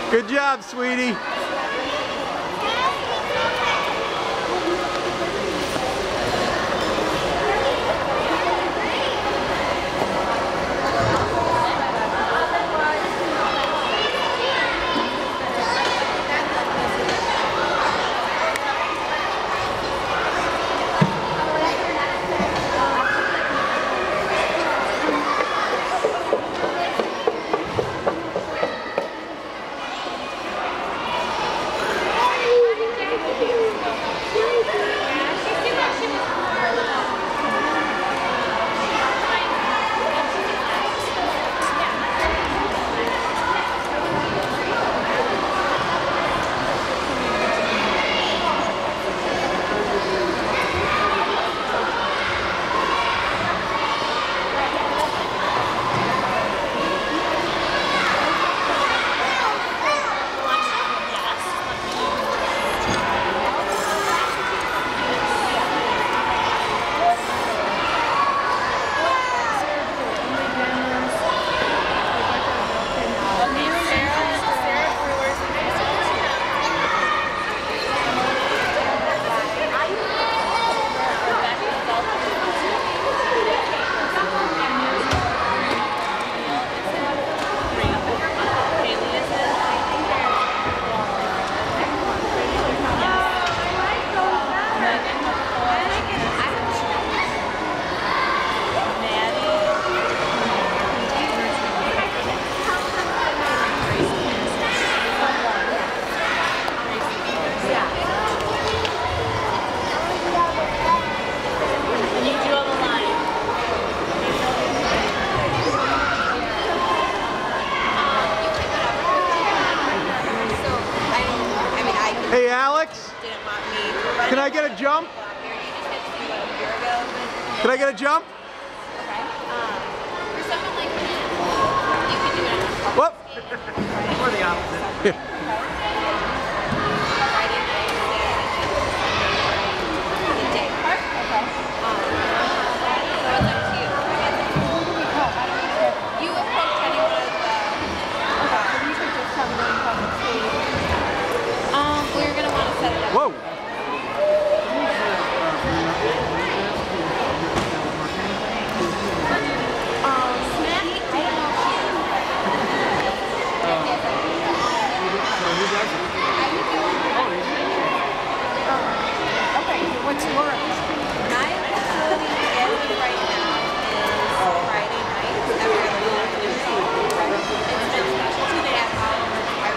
Good job, sweetie. Hey Alex, can I get a jump? Can I get a jump? For something like that, you can do it on a Whoop! Or the opposite. Friday night, the day part. So it's up to you. You approach anyone with we're going to want to set it up. Whoa! What's yours? My facility as of right now is Friday night, every other night. It's been specialty day at home.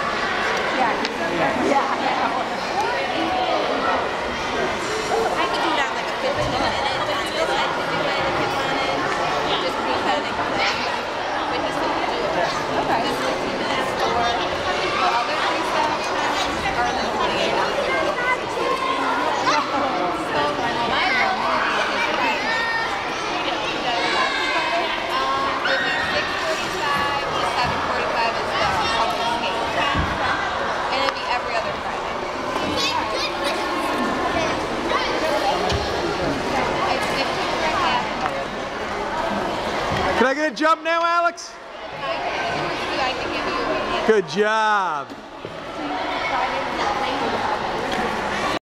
Yeah. I could do it on like a 15-minute on this side, 15-minute if you wanted. Just because it comes in. But he still can do it. Okay. Just 15 minutes for the other freestyle times are in the 28 hours. Can I get a jump now, Alex? I can give you Good job.